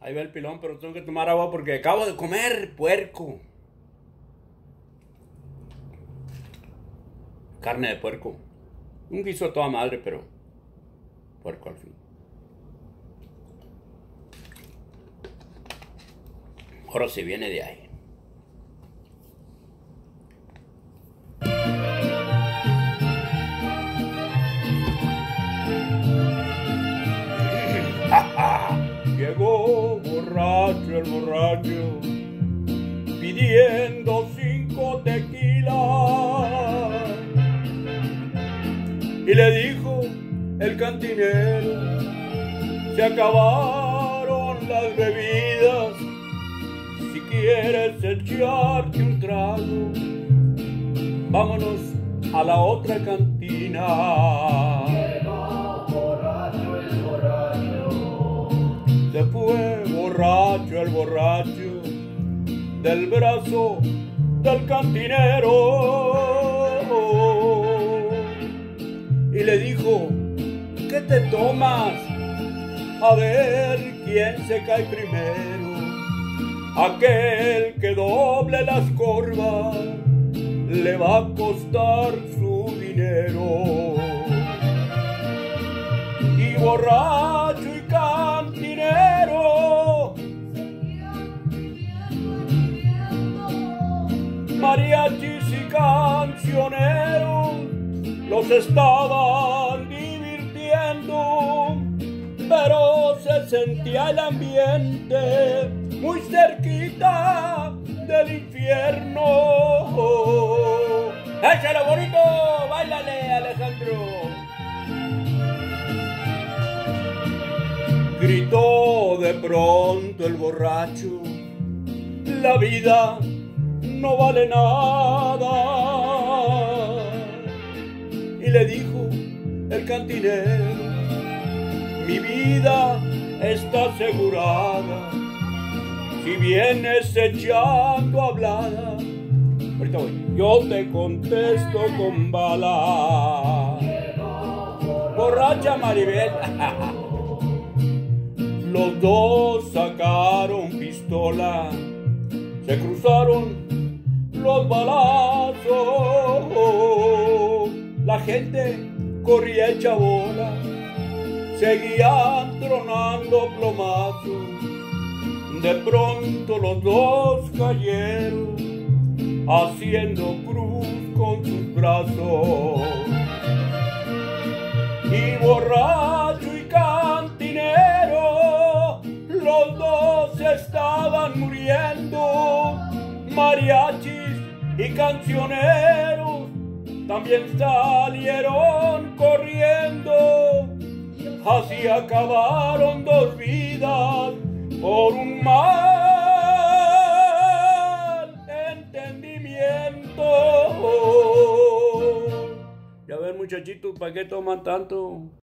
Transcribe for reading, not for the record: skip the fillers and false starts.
Ahí va el pilón, pero tengo que tomar agua porque acabo de comer puerco. Carne de puerco. Un guiso a toda madre, pero puerco al fin. Ahora sí viene de ahí. Llegó borracho el borracho, pidiendo 5 tequilas. Y le dijo el cantinero, se acabaron las bebidas, si quieres echarte un trago, vámonos a la otra cantina. Se fue borracho el borracho del brazo del cantinero y le dijo, ¿qué te tomas? A ver quién se cae primero. Aquel que doble las corvas le va a costar su dinero. Y borracho y cantinero, mariachis y cancioneros los estaban divirtiendo, pero se sentía el ambiente muy cerquita del infierno. ¡Échale bonito! ¡Báilale, Alejandro! Gritó de pronto el borracho, la vida no vale nada. Y le dijo el cantinero, mi vida está asegurada, si vienes echando hablada, ahorita voy, yo te contesto con bala. Borracha Maribel. Los dos sacaron pistola, se cruzaron los balazos. La gente corría hecha bola, seguían tronando plomazos. De pronto los dos cayeron, haciendo cruz con sus brazos. Y borracho y cantinero, los dos estaban muriendo. Mariachis y cancioneros también salieron corriendo. Así acabaron 2 vidas por un mal entendimiento. Ya ven, muchachitos, ¿para qué toman tanto?